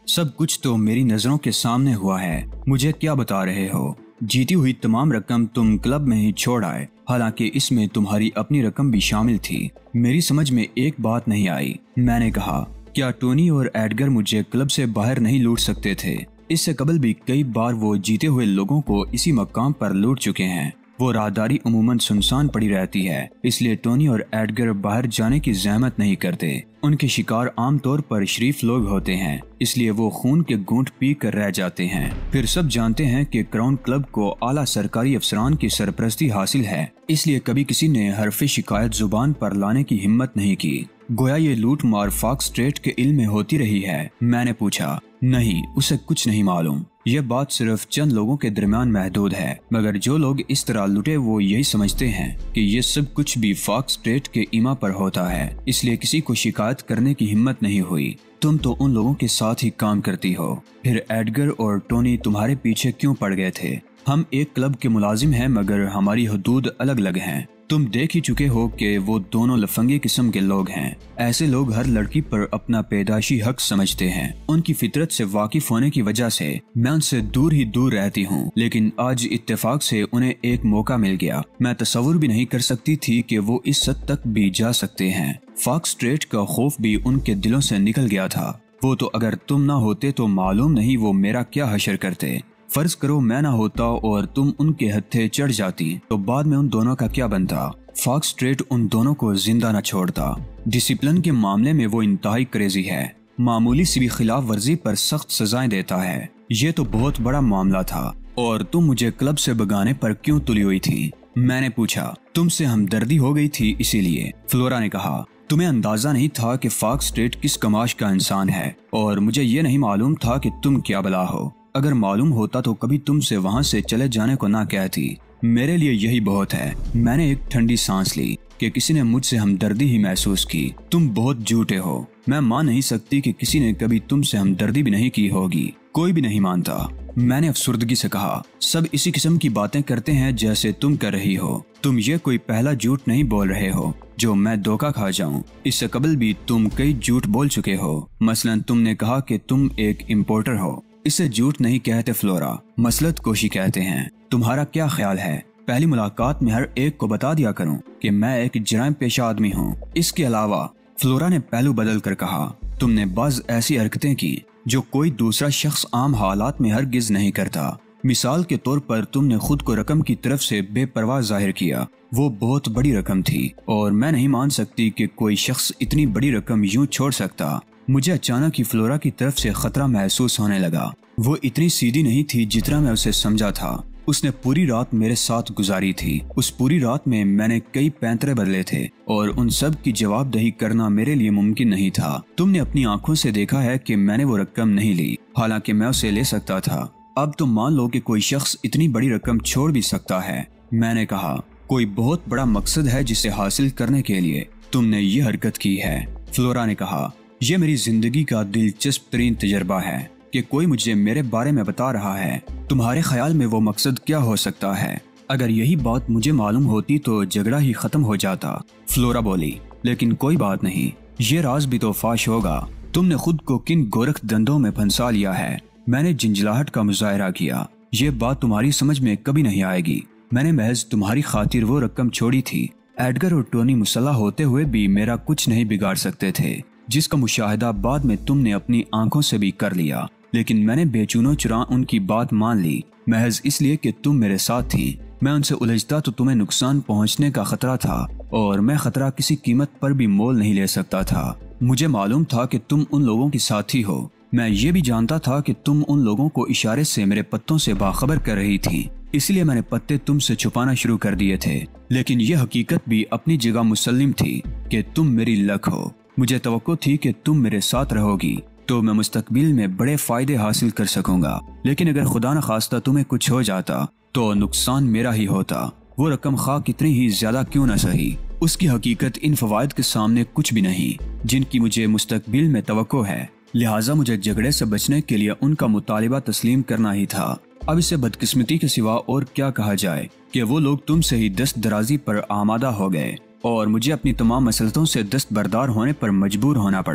सब कुछ तो मेरी नजरों के सामने हुआ है। मुझे क्या बता रहे हो? जीती हुई तमाम रकम तुम क्लब में ही छोड़ आए, हालांकि इसमें तुम्हारी अपनी रकम भी शामिल थी। मेरी समझ में एक बात नहीं आई। मैंने कहा, क्या टोनी और एडगर मुझे क्लब से बाहर नहीं लूट सकते थे? इससे कबल भी कई बार वो जीते हुए लोगों को इसी मकाम पर लूट चुके हैं। वो राहदारी अमूमन सुनसान पड़ी रहती है, इसलिए टोनी और एडगर बाहर जाने की जहमत नहीं करते। उनके शिकार आमतौर पर शरीफ लोग होते हैं, इसलिए वो खून के घूंट पी कर रह जाते हैं। फिर सब जानते हैं कि क्राउन क्लब को आला सरकारी अफसरान की सरपरस्ती हासिल है, इसलिए कभी किसी ने हरफ शिकायत जुबान पर लाने की हिम्मत नहीं की। गोया ये लूट मार फॉक्स स्ट्रीट के इल्म में होती रही है। मैंने पूछा, नहीं, उसे कुछ नहीं मालूम। यह बात सिर्फ चंद लोगों के दरमियान महदूद है, मगर जो लोग इस तरह लुटे वो यही समझते हैं कि ये सब कुछ भी फॉक्स स्ट्रीट के ईमा पर होता है, इसलिए किसी को शिकायत करने की हिम्मत नहीं हुई। तुम तो उन लोगों के साथ ही काम करती हो, फिर एडगर और टोनी तुम्हारे पीछे क्यों पड़ गए थे? हम एक क्लब के मुलाजिम हैं, मगर हमारी हदूद अलग अलग हैं। तुम देख ही चुके हो कि वो दोनों लफंगे किस्म के लोग हैं। ऐसे लोग हर लड़की पर अपना पैदाशी हक समझते हैं। उनकी फितरत से वाकिफ होने की वजह से मैं उनसे दूर ही दूर रहती हूँ, लेकिन आज इत्तेफाक से उन्हें एक मौका मिल गया। मैं तस्वुर भी नहीं कर सकती थी कि वो इस हद तक भी जा सकते हैं। फॉक्स स्ट्रीट का खौफ भी उनके दिलों से निकल गया था। वो तो अगर तुम ना होते तो मालूम नहीं वो मेरा क्या हशर करते। फर्ज करो मैं ना होता और तुम उनके हत्थे चढ़ जाती, तो बाद में उन दोनों का क्या बनता? फॉक्स स्ट्रीट उन दोनों को जिंदा न छोड़ता। डिसिप्लिन के मामले में वो इंतहाई क्रेजी है। मामूली सी भी खिलाफ वर्जी पर सख्त सजाएं देता है। ये तो बहुत बड़ा मामला था। और तुम मुझे क्लब से भगाने पर क्यों तुली हुई थी? मैंने पूछा। तुमसे हमदर्दी हो गई थी इसीलिए। फ्लोरा ने कहा, तुम्हें अंदाजा नहीं था कि फॉक्स स्ट्रीट किस कमाश का इंसान है, और मुझे ये नहीं मालूम था कि तुम क्या बला हो। अगर मालूम होता तो कभी तुमसे वहाँ से चले जाने को ना कहती। मेरे लिए यही बहुत है। मैंने एक ठंडी सांस ली कि किसी ने मुझसे हमदर्दी ही महसूस की। तुम बहुत झूठे हो। मैं मान नहीं सकती कि किसी ने कभी तुमसे हमदर्दी भी नहीं की होगी। कोई भी नहीं मानता। मैंने अफसुर्दगी से कहा, सब इसी किस्म की बातें करते हैं जैसे तुम कर रही हो। तुम ये कोई पहला झूठ नहीं बोल रहे हो जो मैं धोखा खा जाऊं। इससे कबल भी तुम कई झूठ बोल चुके हो। मसलन तुमने कहा कि तुम एक इम्पोर्टर हो। इसे झूठ नहीं कहते फ्लोरा, मसलत कोशी कहते हैं। तुम्हारा क्या ख्याल है, पहली मुलाकात में हर एक को बता दिया करूं कि मैं एक जराइम पेशा आदमी हूं? इसके अलावा, फ्लोरा ने पहलू बदल कर कहा, तुमने बाज़ ऐसी हरकतें की जो कोई दूसरा शख्स आम हालात में हरगिज नहीं करता। मिसाल के तौर पर तुमने खुद को रकम की तरफ से बेपरवाह जाहिर किया। वो बहुत बड़ी रकम थी और मैं नहीं मान सकती कि कोई शख्स इतनी बड़ी रकम यूं छोड़ सकता। मुझे अचानक ही फ्लोरा की तरफ से खतरा महसूस होने लगा। वो इतनी सीधी नहीं थी जितना मैं उसे समझा था। उसने पूरी रात मेरे साथ गुजारी थी। उस पूरी रात में मैंने कई पैंतरे बदले थे और उन सब की जवाबदेही करना मेरे लिए मुमकिन नहीं था। तुमने अपनी आंखों से देखा है कि मैंने वो रकम नहीं ली, हालांकि मैं उसे ले सकता था। अब तो मान लो कि कोई शख्स इतनी बड़ी रकम छोड़ भी सकता है। मैंने कहा, कोई बहुत बड़ा मकसद है जिसे हासिल करने के लिए तुमने ये हरकत की है। फ्लोरा ने कहा, यह मेरी जिंदगी का दिलचस्प तरीन तजर्बा है कि कोई मुझे मेरे बारे में बता रहा है। तुम्हारे ख्याल में वो मकसद क्या हो सकता है? अगर यही बात मुझे मालूम होती तो झगड़ा ही खत्म हो जाता। फ्लोरा बोली, लेकिन कोई बात नहीं, ये राज भी तो फाश होगा। तुमने खुद को किन गोरख धंधों में फंसा लिया है? मैंने झंझलाहट का मुजाहरा किया। ये बात तुम्हारी समझ में कभी नहीं आएगी। मैंने महज तुम्हारी खातिर वो रकम छोड़ी थी। एडगर और टोनी मुसल्लह होते हुए भी मेरा कुछ नहीं बिगाड़ सकते थे, जिसका मुशाहिदा बाद में तुमने अपनी आंखों से भी कर लिया। लेकिन मैंने बेचूनो चुरा उनकी बात मान ली, महज इसलिए कि तुम मेरे साथ थी। मैं उनसे उलझता तो तुम्हें नुकसान पहुंचने का खतरा था, और मैं खतरा किसी कीमत पर भी मोल नहीं ले सकता था। मुझे मालूम था कि तुम उन लोगों की साथी हो। मैं ये भी जानता था कि तुम उन लोगों को इशारे से मेरे पत्तों से बाखबर कर रही थी, इसलिए मैंने पत्ते तुमसे छुपाना शुरू कर दिए थे। लेकिन यह हकीकत भी अपनी जगह मुसल्लिम थी कि तुम मेरी लक हो। मुझे तवक्को थी कि तुम मेरे साथ रहोगी तो मैं मुस्तकबिल में बड़े फायदे हासिल कर सकूंगा। लेकिन अगर खुदा न खास्ता तुम्हें कुछ हो जाता तो नुकसान मेरा ही होता। वो रकम खा कितनी ही ज्यादा क्यों न सही, उसकी हकीकत इन फवायद के सामने कुछ भी नहीं जिनकी मुझे मुस्तकबिल में तवक्को है। लिहाजा मुझे झगड़े से बचने के लिए उनका मुतालिबा तस्लीम करना ही था। अब इसे बदकिस्मती के सिवा और क्या कहा जाए कि वो लोग तुमसे ही दस्त दराजी पर आमादा हो गए और मुझे अपनी तमाम मसलतों से दस्तबरदार होने पर मजबूर होना पड़ा।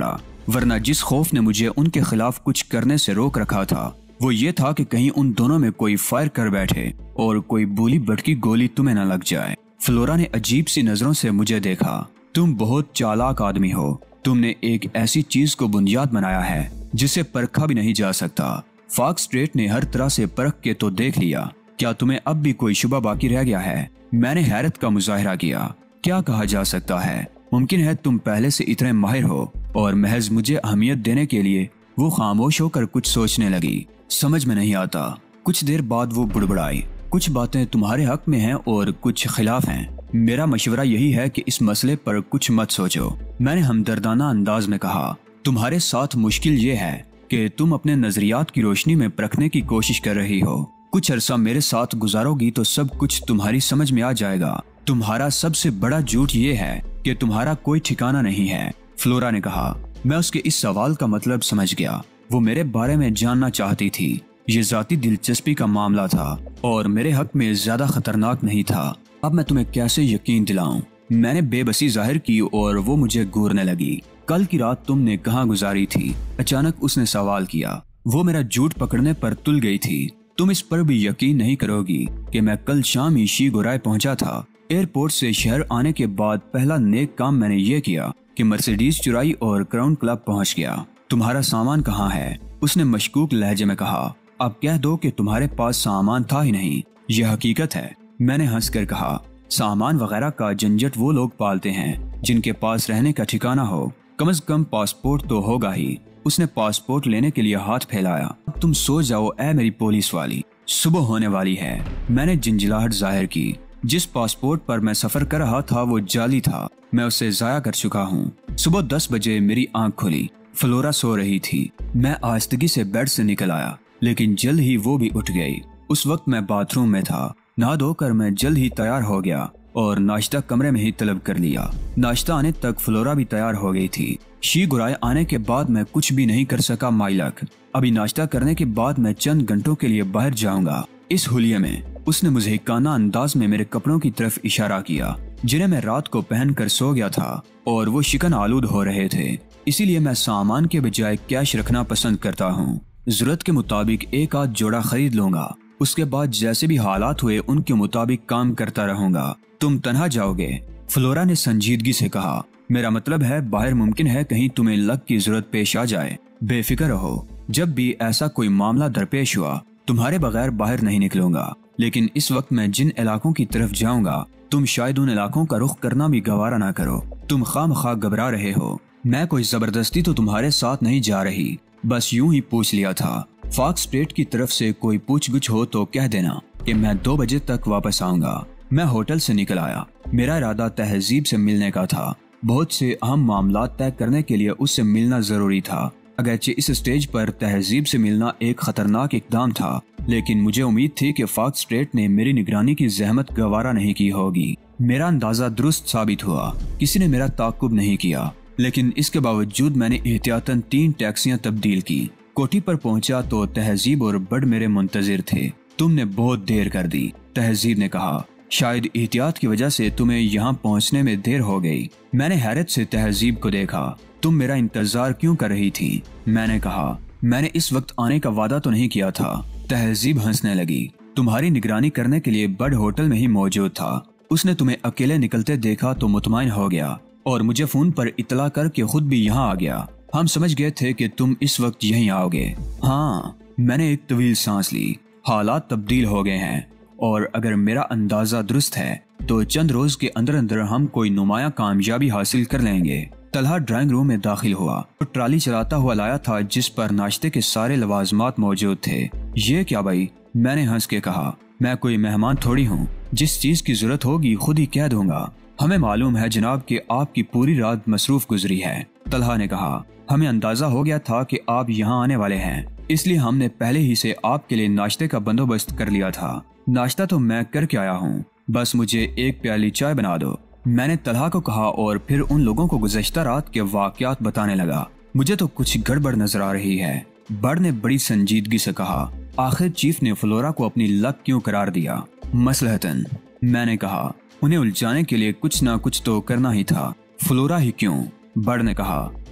वरना जिस खौफ ने मुझे उनके खिलाफ कुछ करने से रोक रखा था वो ये था कि कहीं उन दोनों में कोई फायर कर बैठे और कोई बोली भटकी गोली तुम्हें न लग जाए। फ्लोरा ने अजीब सी नजरों से मुझे देखा। तुम बहुत चालाक आदमी हो। तुमने एक ऐसी चीज को बुनियाद बनाया है जिसे परखा भी नहीं जा सकता। फॉक्स स्ट्रेट ने हर तरह से परख के तो देख लिया, क्या तुम्हें अब भी कोई शुबा बाकी रह गया है? मैंने हैरत का मुजाहिरा किया। क्या कहा जा सकता है? मुमकिन है तुम पहले से इतने माहिर हो। और महज मुझे अहमियत देने के लिए वो खामोश होकर कुछ सोचने लगी। समझ में नहीं आता। कुछ देर बाद वो बुड़बड़ाई, कुछ बातें तुम्हारे हक में हैं और कुछ खिलाफ हैं। मेरा मशवरा यही है कि इस मसले पर कुछ मत सोचो। मैंने हमदर्दाना अंदाज में कहा, तुम्हारे साथ मुश्किल ये है कि तुम अपने नजरियात की रोशनी में परखने की कोशिश कर रही हो। कुछ अरसा मेरे साथ गुजारोगी तो सब कुछ तुम्हारी समझ में आ जाएगा। तुम्हारा सबसे बड़ा झूठ ये है कि तुम्हारा कोई ठिकाना नहीं है। फ्लोरा ने कहा। मैं उसके इस सवाल का मतलब समझ गया। वो मेरे बारे में जानना चाहती थी। ये जाती दिलचस्पी का मामला था और मेरे हक में ज्यादा खतरनाक नहीं था। अब मैं तुम्हें कैसे यकीन दिलाऊं? मैंने बेबसी जाहिर की और वो मुझे घूरने लगी। कल की रात तुमने कहाँ गुजारी थी? अचानक उसने सवाल किया। वो मेरा झूठ पकड़ने पर तुल गई थी। तुम इस पर भी यकीन नहीं करोगी कि मैं कल शाम ही शीगोराय पहुंचा था। एयरपोर्ट से शहर आने के बाद पहला नेक काम मैंने ये किया कि मर्सिडीज चुराई और क्राउन क्लब पहुंच गया। तुम्हारा सामान कहाँ है? उसने मशकूक लहजे में कहा। अब कह दो कि तुम्हारे पास सामान था ही नहीं। यह हकीकत है। मैंने हंसकर कहा, सामान वगैरह का झंझट वो लोग पालते हैं जिनके पास रहने का ठिकाना हो। कम से कम पासपोर्ट तो होगा ही। उसने पासपोर्ट लेने के लिए हाथ फैलाया। अब तुम सो जाओ ए मेरी पुलिस वाली, सुबह होने वाली है। मैंने झंझलाहट जाहिर की। जिस पासपोर्ट पर मैं सफर कर रहा था वो जाली था। मैं उसे जाया कर चुका हूँ। सुबह 10 बजे मेरी आंख खुली। फ्लोरा सो रही थी। मैं आहिस्तगी से बेड से निकल आया, लेकिन जल्द ही वो भी उठ गई। उस वक्त मैं बाथरूम में था। नहा धोकर मैं जल्द ही तैयार हो गया और नाश्ता कमरे में ही तलब कर लिया। नाश्ता आने तक फ्लोरा भी तैयार हो गई थी। शीगोराय आने के बाद मैं कुछ भी नहीं कर सका माइलक। अभी नाश्ता करने के बाद मैं चंद घंटों के लिए बाहर जाऊंगा। इस हुलिये में उसने मुझे हिक्काना अंदाज में मेरे कपड़ों की तरफ इशारा किया जिन्हें मैं रात को पहनकर सो गया था और वो शिकन आलूद हो रहे थे। इसीलिए मैं सामान के बजाय कैश रखना पसंद करता हूँ। जरूरत के मुताबिक एक आध जोड़ा खरीद लूंगा। उसके बाद जैसे भी हालात हुए उनके मुताबिक काम करता रहूंगा। तुम तन्हा जाओगे? फ्लोरा ने संजीदगी से कहा। मेरा मतलब है बाहर मुमकिन है कहीं तुम्हें लक की जरूरत पेश आ जाए। बेफिक्र रहो। जब भी ऐसा कोई मामला दरपेश हुआ तुम्हारे बगैर बाहर नहीं निकलूंगा। लेकिन इस वक्त मैं जिन इलाकों की तरफ जाऊंगा तुम शायद उन इलाकों का रुख करना भी गवारा ना करो। तुम खामखा घबरा रहे हो। मैं कोई जबरदस्ती तो तुम्हारे साथ नहीं जा रही, बस यूं ही पूछ लिया था। फॉक्स स्ट्रेट की तरफ से कोई पूछ-गुछ हो तो कह देना कि मैं 2 बजे तक वापस आऊंगा। मैं होटल से निकल आया। मेरा इरादा तहजीब से मिलने का था। बहुत से अहम मामलात तय करने के लिए उससे मिलना जरूरी था। अगरचे इस स्टेज पर तहजीब से मिलना एक खतरनाक इकदाम था, लेकिन मुझे उम्मीद थी कि फॉक्स स्ट्रेट ने मेरी निगरानी की जहमत गवारा नहीं की होगी। मेरा अंदाजा दुरुस्त साबित हुआ। किसी ने मेरा ताकुब नहीं किया, लेकिन इसके बावजूद मैंने एहतियातन 3 टैक्सियां तब्दील की। कोठी पर पहुंचा तो तहजीब और बड़ मेरे मुंतजिर थे। तुमने बहुत देर कर दी, तहजीब ने कहा। शायद एहतियात की वजह से तुम्हें यहाँ पहुँचने में देर हो गई। मैंने हैरत से तहजीब को देखा। तुम मेरा इंतजार क्यों कर रही थी? मैंने कहा, मैंने इस वक्त आने का वादा तो नहीं किया था। तहजीब हंसने लगी। तुम्हारी निगरानी करने के लिए बड़ होटल में ही मौजूद था। उसने तुम्हें अकेले निकलते देखा तो मुतमईन हो गया और मुझे फोन पर इतला करके खुद भी यहाँ आ गया। हम समझ गए थे कि तुम इस वक्त यहीं आओगे। हाँ, मैंने एक तवील सांस ली। हालात तब्दील हो गए हैं और अगर मेरा अंदाजा दुरुस्त है तो चंद रोज के अंदर अंदर हम कोई नुमाया कामयाबी हासिल कर लेंगे। तलहा ड्राइंग रूम में दाखिल हुआ और ट्राली चलाता हुआ लाया था जिस पर नाश्ते के सारे लवाजमात मौजूद थे। ये क्या भाई? मैंने हंस के कहा। मैं कोई मेहमान थोड़ी हूँ। जिस चीज की जरूरत होगी खुद ही कह दूंगा। हमें मालूम है जनाब कि आपकी पूरी रात मसरूफ गुजरी है। तलहा ने कहा। हमें अंदाजा हो गया था कि आप यहाँ आने वाले हैं, इसलिए हमने पहले ही से आपके लिए नाश्ते का बंदोबस्त कर लिया था। नाश्ता तो मैं करके आया हूँ, बस मुझे 1 प्याली चाय बना दो। मैंने तलहा को कहा और फिर उन लोगों को गुज़श्ता रात के वाक़यात बताने लगा। मुझे तो कुछ गड़बड़ नजर आ रही है। बड़ ने बड़ी संजीदगी से कहा। आखिर चीफ ने फ्लोरा को अपनी लक क्यों करार दिया? मसलहतन, मैंने कहा। उन्हें उलझाने के लिए कुछ ना कुछ तो करना ही था। फ्लोरा ही क्यों? बड़ ने कहा।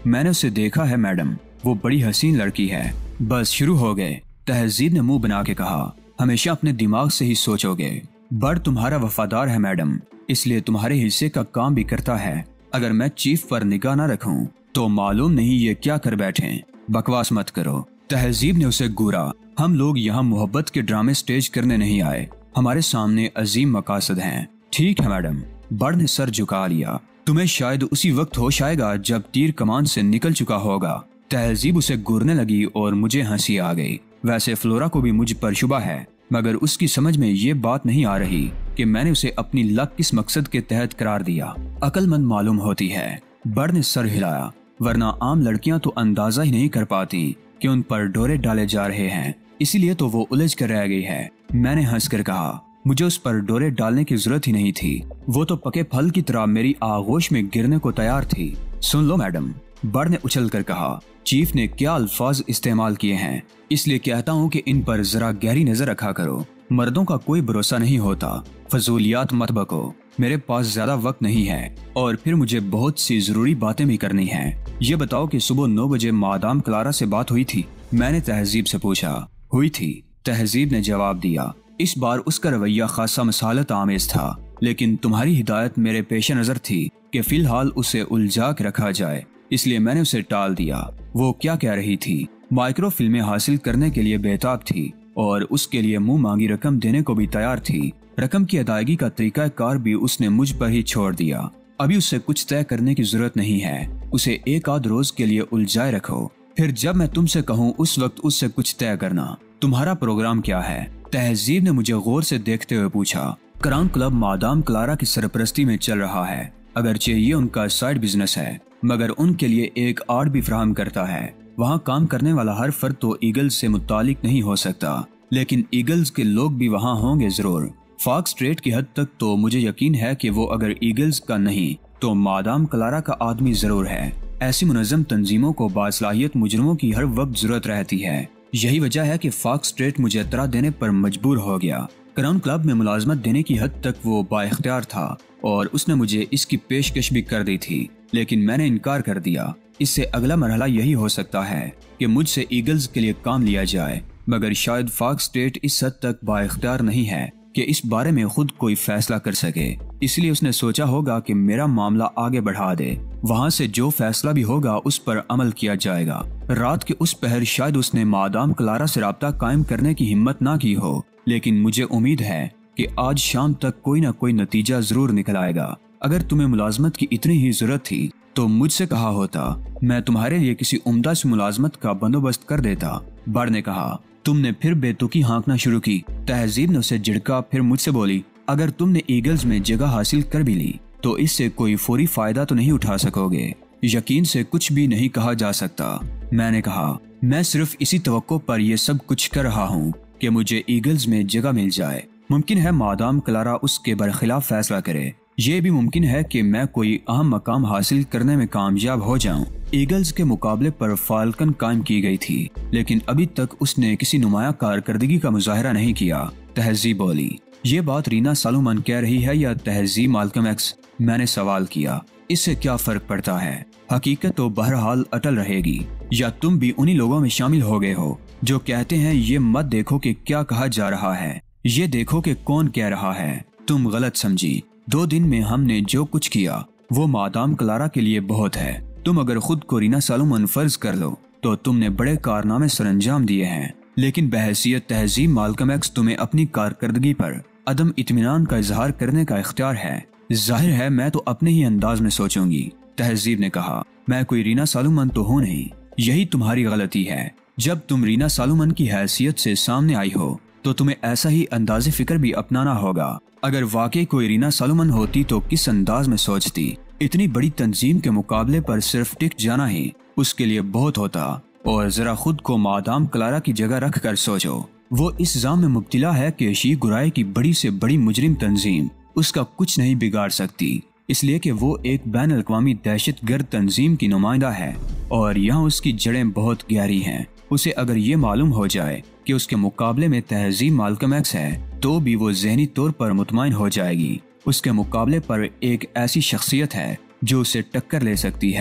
मैंने उसे देखा है मैडम, वो बड़ी हसीन लड़की है। बस शुरू हो गए, तहजीब ने मुंह बना के कहा। हमेशा अपने दिमाग से ही सोचोगे। बर्ड तुम्हारा वफादार है मैडम, इसलिए तुम्हारे हिस्से का काम भी करता है। अगर मैं चीफ पर निगाह न रखूं तो मालूम नहीं ये क्या कर बैठे। बकवास मत करो, तहजीब ने उसे घूरा। हम लोग यहाँ मोहब्बत के ड्रामे स्टेज करने नहीं आए, हमारे सामने अजीम मकासद हैं। ठीक है मैडम, बर्ड ने सर झुका लिया। तुम्हें शायद उसी वक्त होश आएगा जब तीर कमान से निकल चुका होगा। तहजीब उसे घूरने लगी और मुझे हंसी आ गई। वैसे फ्लोरा को भी मुझ पर शुबा है, मगर उसकी समझ में ये बात नहीं आ रही कि मैंने उसे अपनी लक किस मकसद के तहत करार दिया। अक्लमंद मालूम होती है। बर्ड ने सर हिलाया। वरना आम लड़कियां तो अंदाजा ही नहीं कर पाती कि उन पर डोरे डाले जा रहे हैं, इसीलिए तो वो उलझ कर रह गई है। मैंने हंसकर कहा, मुझे उस पर डोरे डालने की जरूरत ही नहीं थी। वो तो पके फल की तरह मेरी आगोश में गिरने को तैयार थी। सुन लो मैडम, बर्ड ने उछल कर कहा। चीफ ने क्या अल्फाज इस्तेमाल किए हैं, इसलिए कहता हूँ कि इन पर जरा गहरी नजर रखा करो। मर्दों का कोई भरोसा नहीं होता। फजूलियात मत बको, मेरे पास ज्यादा वक्त नहीं है और फिर मुझे बहुत सी जरूरी बातें भी करनी हैं। ये बताओ कि सुबह 9 बजे मादाम क्लारा से बात हुई थी? मैंने तहजीब से पूछा। हुई थी, तहजीब ने जवाब दिया। इस बार उसका रवैया खासा मसालत आमेज था, लेकिन तुम्हारी हिदायत मेरे पेश नजर थी कि फिलहाल उसे उलझा के रखा जाए, इसलिए मैंने उसे टाल दिया। वो क्या कह रही थी? माइक्रो फिल्में हासिल करने के लिए बेताब थी और उसके लिए मुंह मांगी रकम देने को भी तैयार थी। रकम की अदायगी का तरीका कार भी उसने मुझ पर ही छोड़ दिया। अभी उससे कुछ तय करने की जरूरत नहीं है, उसे एक आध रोज के लिए उलझाए रखो, फिर जब मैं तुमसे कहूँ उस वक्त उससे कुछ तय करना। तुम्हारा प्रोग्राम क्या है? तहजीब ने मुझे गौर से देखते हुए पूछा। क्राउन क्लब मादाम क्लारा की सरपरस्ती में चल रहा है। अगरचे ये उनका साइड बिजनेस है, मगर उनके लिए एक आर्ट भी फराहम करता है। वहाँ काम करने वाला हर फर्द तो ईगल्स से मुतालिक नहीं हो सकता, लेकिन ईगल्स के लोग भी वहाँ होंगे जरूर। फॉक्स स्ट्रेट की हद तक तो मुझे यकीन है कि वो अगर ईगल्स का नहीं तो मादाम क्लारा का आदमी जरूर है। ऐसी मुनज़्ज़म तंजीमों को बासलाहियत मुजरमों की हर वक्त जरूरत रहती है। यही वजह है कि फॉक्स स्ट्रेट मुझे इतरा देने पर मजबूर हो गया। क्राउन क्लब में मुलाजमत देने की हद तक वो बाइख्तियार था और उसने मुझे इसकी पेशकश भी कर दी थी, लेकिन मैंने इनकार कर दिया। इससे अगला मरहला यही हो सकता है कि मुझसे ईगल्स के लिए काम लिया जाए, मगर शायद फॉक्स स्ट्रेट इस हद तक बाइख्तियार नहीं है कि इस बारे में खुद कोई फैसला कर सके। इसलिए उसने सोचा होगा कि मेरा मामला आगे बढ़ा दे। वहाँ से जो फैसला भी होगा उस पर अमल किया जाएगा। रात के उस पहर शायद उसने मादाम क्लारा से राब्ता कायम करने की हिम्मत ना की हो, लेकिन मुझे उम्मीद है कि आज शाम तक कोई ना कोई नतीजा जरूर निकल आएगा। अगर तुम्हें मुलाजमत की इतनी ही जरूरत थी तो मुझसे कहा होता, मैं तुम्हारे लिए किसी उम्दा सी मुलाजमत का बंदोबस्त कर देता। बर्ड ने कहा। तुमने फिर बेतुकी हाँकना शुरू की। तहजीब ने उसे झिड़का, फिर मुझसे बोली, अगर तुमने ईगल्स में जगह हासिल कर भी ली तो इससे कोई फौरी फायदा तो नहीं उठा सकोगे। यकीन से कुछ भी नहीं कहा जा सकता। मैंने कहा, मैं सिर्फ इसी तवक्को पर यह सब कुछ कर रहा हूँ कि मुझे ईगल्स में जगह मिल जाए। मुमकिन है मादाम क्लारा उसके बरखिलाफ फैसला करे। ये भी मुमकिन है कि मैं कोई अहम मकाम हासिल करने में कामयाब हो जाऊं। ईगल्स के मुकाबले पर फाल्कन कायम की गई थी, लेकिन अभी तक उसने किसी नुमाया कारकर्दगी का मुजाहरा नहीं किया। तहजीब बोली, ये बात रीना सालोमन कह रही है या तहजीब माल्कम एक्स? मैंने सवाल किया। इससे क्या फर्क पड़ता है? हकीकत तो बहरहाल अटल रहेगी। या तुम भी उन्हीं लोगों में शामिल हो गए हो जो कहते हैं ये मत देखो कि क्या कहा जा रहा है, ये देखो कि कौन कह रहा है। तुम गलत समझी। 2 दिन में हमने जो कुछ किया वो मादाम क्लारा के लिए बहुत है। तुम अगर खुद को रीना सालोमन फर्ज कर लो तो तुमने बड़े कारनामे सरंजाम दिए हैं, लेकिन बहैसियत तहजीब माल्कम एक्स तुम्हें अपनी कारकर्दगी पर अदम इत्मीनान का इजहार करने का इख्तियार है। जाहिर है मैं तो अपने ही अंदाज में सोचूंगी। तहजीब ने कहा, मैं कोई रीना सालोमन तो हूँ नहीं। यही तुम्हारी गलती है। जब तुम रीना सालोमन की हैसियत से सामने आई हो तो तुम्हें ऐसा ही अंदाज़े फिक्र भी अपनाना होगा। अगर वाकई कोई रीना सालोमन होती तो किस अंदाज में सोचती? इतनी बड़ी तंजीम के मुकाबले पर सिर्फ टिक जाना ही उसके लिए बहुत होता। और जरा खुद को मादाम क्लारा की जगह रख कर सोचो। वो इस जाम में मुब्तिला है कि शी गुराई की बड़ी से बड़ी मुजरिम तंजीम उसका कुछ नहीं बिगाड़ सकती, इसलिए कि वो एक बैन अल-अक़वामी दहशतगर्द तंजीम की नुमाइंदा है और यहाँ उसकी जड़ें बहुत गहरी हैं। उसे अगर ये मालूम हो जाए कि उसके मुकाबले में तहजीब माल्कम एक्स है तो भी वो ज़हनी तौर पर मुतमईन हो जाएगी। उसके मुकाबले पर एक ऐसी शख्सियत है जो उसे टक्कर ले सकती है।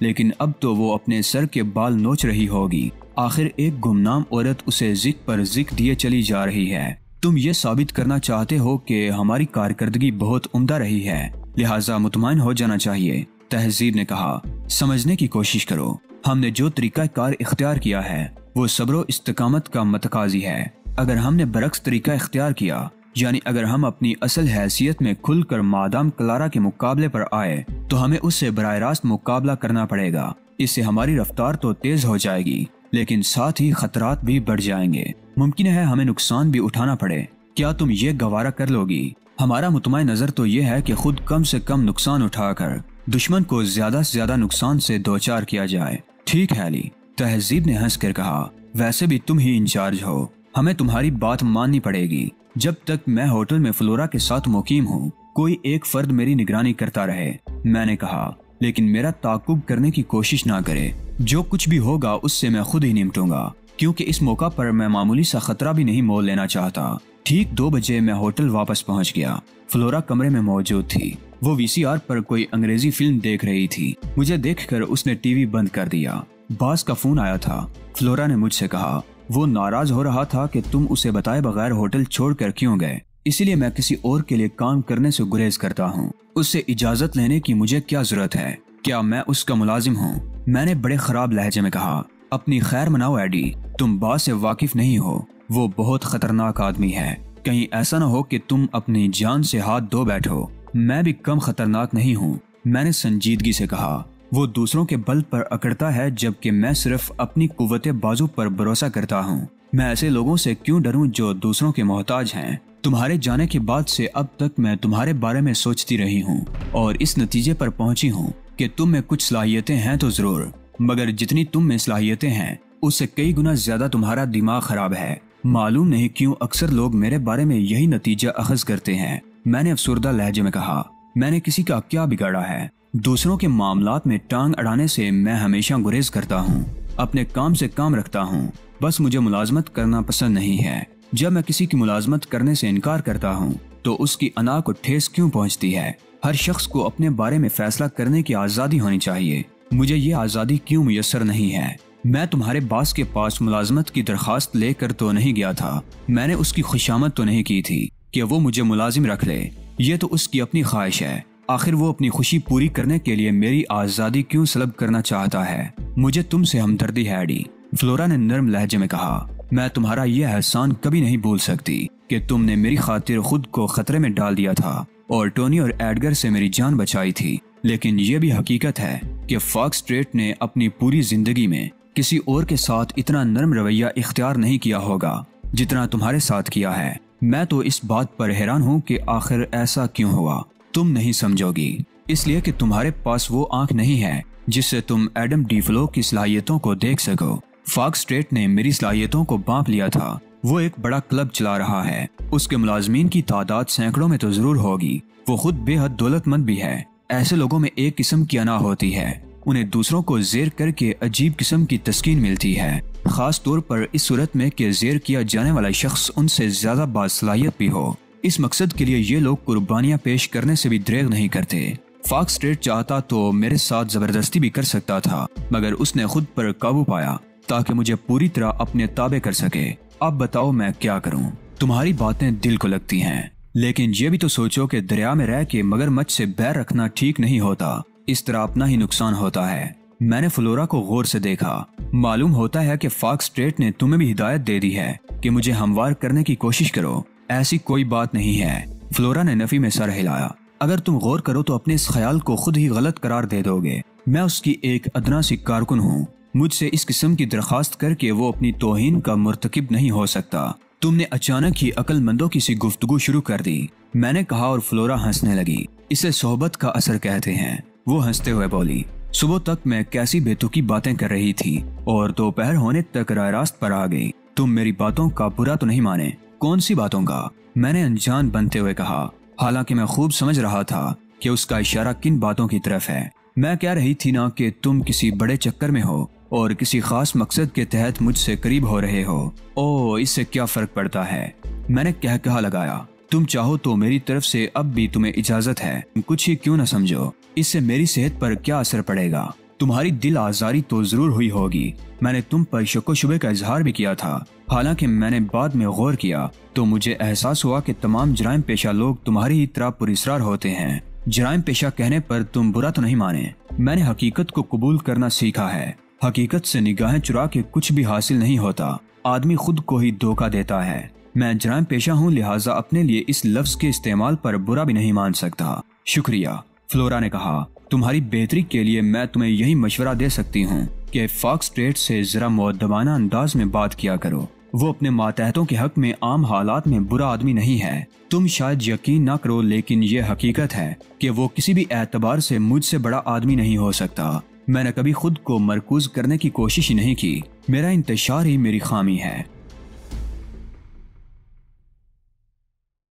लेकिन अब तो वो अपने सर के बाल नोच रही होगी। आखिर एक गुमनाम औरत उसे जिक पर जिक दिए चली जा रही है। तुम ये साबित करना चाहते हो कि हमारी कारकर्दगी बहुत उम्दा रही है, लिहाजा मुतमईन हो जाना चाहिए। तहजीब ने कहा, समझने की कोशिश करो। हमने जो तरीका कार इख्तियार किया है वो सब्र इस्तिकामत का मतकाजी है। अगर हमने बरक्स तरीका इख्तियार किया, यानी अगर हम अपनी असल हैसियत में खुलकर मादाम क्लारा के मुकाबले पर आए, तो हमें उससे बराह रास्त मुकाबला करना पड़ेगा। इससे हमारी रफ्तार तो तेज हो जाएगी, लेकिन साथ ही खतरात भी बढ़ जाएंगे। मुमकिन है हमें नुकसान भी उठाना पड़े। क्या तुम ये गवारा कर लोगी? हमारा मुतमईन नजर तो ये है कि खुद कम से कम नुकसान उठाकर दुश्मन को ज्यादा से ज्यादा नुकसान से दो चार किया जाए। ठीक है अली, तहजीब ने हंस कर कहा, वैसे भी तुम ही इंचार्ज हो, हमें तुम्हारी बात माननी पड़ेगी। जब तक मैं होटल में फ्लोरा के साथ मुकीम हूँ, कोई एक फर्द मेरी निगरानी करता रहे। मैंने कहा, लेकिन मेरा ताकुब करने की कोशिश ना करे। जो कुछ भी होगा उससे मैं खुद ही निपटूंगा, क्योंकि इस मौका पर मैं मामूली सा खतरा भी नहीं मोल लेना चाहता। ठीक 2 बजे मैं होटल वापस पहुंच गया। फ्लोरा कमरे में मौजूद थी। वो वीसीआर पर कोई अंग्रेजी फिल्म देख रही थी। मुझे देखकर उसने टीवी बंद कर दिया। बॉस का फोन आया था। फ्लोरा ने मुझसे कहा, वो नाराज हो रहा था कि तुम उसे बताए बगैर होटल छोड़कर क्यों गए, इसीलिए मैं किसी और के लिए काम करने से गुरेज करता हूँ। उससे इजाजत लेने की मुझे क्या जरूरत है? क्या मैं उसका मुलाजिम हूँ? मैंने बड़े खराब लहजे में कहा। अपनी खैर मनाओ एडी, तुम बॉस से वाकिफ नहीं हो। वो बहुत खतरनाक आदमी है। कहीं ऐसा न हो कि तुम अपनी जान से हाथ धो बैठो। मैं भी कम खतरनाक नहीं हूँ, मैंने संजीदगी से कहा। वो दूसरों के बल पर अकड़ता है, जबकि मैं सिर्फ अपनी कुव्वते बाजू पर भरोसा करता हूँ। मैं ऐसे लोगों से क्यों डरूं जो दूसरों के मोहताज हैं? तुम्हारे जाने के बाद से अब तक मैं तुम्हारे बारे में सोचती रही हूँ और इस नतीजे पर पहुंची हूँ कि तुम में कुछ सलाहियतें हैं तो जरूर, मगर जितनी तुम में सलाहियतें हैं उससे कई गुना ज्यादा तुम्हारा दिमाग खराब है। मालूम नहीं क्यों अक्सर लोग मेरे बारे में यही नतीजा अखज करते हैं। मैंने अफसुर्दा लहजे में कहा, मैंने किसी का क्या बिगाड़ा है? दूसरों के मामलात में टांग अड़ाने से मैं हमेशा गुरेज करता हूँ। अपने काम से काम रखता हूँ। बस मुझे मुलाजमत करना पसंद नहीं है। जब मैं किसी की मुलाजमत करने से इनकार करता हूँ तो उसकी अना को ठेस क्यों पहुँचती है? हर शख्स को अपने बारे में फैसला करने की आज़ादी होनी चाहिए। मुझे ये आज़ादी क्यों मुयस्सर नहीं है? मैं तुम्हारे बास के पास मुलाजमत की दरखास्त लेकर तो नहीं गया था। मैंने उसकी खुशामद तो नहीं की थी कि वो मुझे मुलाजिम रख ले। ये तो उसकी अपनी ख्वाहिश है। आखिर वो अपनी खुशी पूरी करने के लिए मेरी आज़ादी क्यों सलब करना चाहता है? मुझे तुमसे हमदर्दी है एडी, फ्लोरा ने नर्म लहजे में कहा। मैं तुम्हारा यह एहसान कभी नहीं भूल सकती कि तुमने मेरी खातिर खुद को खतरे में डाल दिया था और टोनी और एडगर से मेरी जान बचाई थी। लेकिन ये भी हकीकत है कि फॉक्स स्ट्रीट ने अपनी पूरी जिंदगी में किसी और के साथ इतना नरम रवैया इख्तियार नहीं किया होगा जितना तुम्हारे साथ किया है। मैं तो इस बात पर हैरान हूँ कि आखिर ऐसा क्यों हुआ। तुम नहीं समझोगी, इसलिए कि तुम्हारे पास वो आंख नहीं है जिससे तुम एडम डीफ्लो की सलाहियतों को देख सको। फॉक्स स्ट्रीट ने मेरी सलाहियतों को बांप लिया था। वो एक बड़ा क्लब चला रहा है। उसके मुलाजमीन की तादाद सैकड़ों में तो जरूर होगी। वो खुद बेहद दौलतमंद भी है। ऐसे लोगों में एक किस्म की अना होती है, उन्हें दूसरों को जेर करके अजीब किस्म की तस्कीन मिलती है, खास तौर पर इस सूरत में कि जेर किया जाने वाला शख्स उनसे ज्यादा बासलाहियत भी हो। इस मकसद के लिए ये लोग कुर्बानियां पेश करने से भी दरेग नहीं करते। फॉक्स स्ट्रीट चाहता तो मेरे साथ जबरदस्ती भी कर सकता था, मगर उसने खुद पर काबू पाया ताकि मुझे पूरी तरह अपने ताबे कर सके। अब बताओ मैं क्या करूं? तुम्हारी बातें दिल को लगती हैं, लेकिन ये भी तो सोचो कि दरिया में रह के मगरमच्छ से बैर रखना ठीक नहीं होता। इस तरह अपना ही नुकसान होता है। मैंने फ्लोरा को गौर से देखा। मालूम होता है कि फॉक्स स्ट्रीट ने तुम्हें भी हिदायत दे दी है कि मुझे हमवार करने की कोशिश करो। ऐसी कोई बात नहीं है। फ्लोरा ने नफी में सर हिलाया। अगर तुम गौर करो तो अपने इस ख्याल को खुद ही गलत करार दे दोगे। मैं उसकी एक अदना सी कारकुन हूँ। मुझसे इस किस्म की दरखास्त करके वो अपनी तौहीन का मुर्तकिब नहीं हो सकता। तुमने अचानक ही अक्लमंदों की सी गुफ्तगू शुरू कर दी, मैंने कहा, और फ्लोरा हंसने लगी। इसे सोहबत का असर कहते हैं। वो हंसते हुए बोली, सुबह तक मैं कैसी बेतुकी बातें कर रही थी और दोपहर होने तक राह रास्त पर आ गई। तुम मेरी बातों का बुरा तो नहीं माने? कौन सी बातों का? मैंने अनजान बनते हुए कहा, हालांकि मैं खूब समझ रहा था कि उसका इशारा किन बातों की तरफ है। मैं कह रही थी ना कि तुम किसी बड़े चक्कर में हो और किसी खास मकसद के तहत मुझसे करीब हो रहे हो। ओह, इससे क्या फर्क पड़ता है? मैंने कहा लगाया। तुम चाहो तो मेरी तरफ से अब भी तुम्हें इजाजत है। कुछ ही क्यों न समझो। इससे मेरी सेहत पर क्या असर पड़ेगा? तुम्हारी दिल आजारी तो जरूर हुई होगी। मैंने तुम पर शक शुबे का इजहार भी किया था। हालांकि मैंने बाद में गौर किया तो मुझे एहसास हुआ कि तमाम जराइम पेशा लोग तुम्हारी ही तरह पुरस्कार होते हैं। जराइम पेशा कहने पर तुम बुरा तो नहीं माने। मैंने हकीकत को कबूल करना सीखा है। हकीकत से निगाहें चुरा के कुछ भी हासिल नहीं होता। आदमी खुद को ही धोखा देता है। मैं जराइम पेशा हूँ, लिहाजा अपने लिए इस लफ्ज के इस्तेमाल पर बुरा भी नहीं मान सकता। शुक्रिया, फ्लोरा ने कहा। तुम्हारी बेहतरी के लिए मैं तुम्हें यही मशवरा दे सकती हूँ कि फॉक्सट्रेट से जरा मुअद्दबाना अंदाज में बात किया करो। वो अपने मातहतों के हक में आम हालात में बुरा आदमी नहीं है। तुम शायद यकीन ना करो, लेकिन ये हकीकत है कि वो किसी भी एतबार से मुझसे बड़ा आदमी नहीं हो सकता। मैंने कभी खुद को मरकूज करने की कोशिश ही नहीं की। मेरा इंतशार ही मेरी खामी है।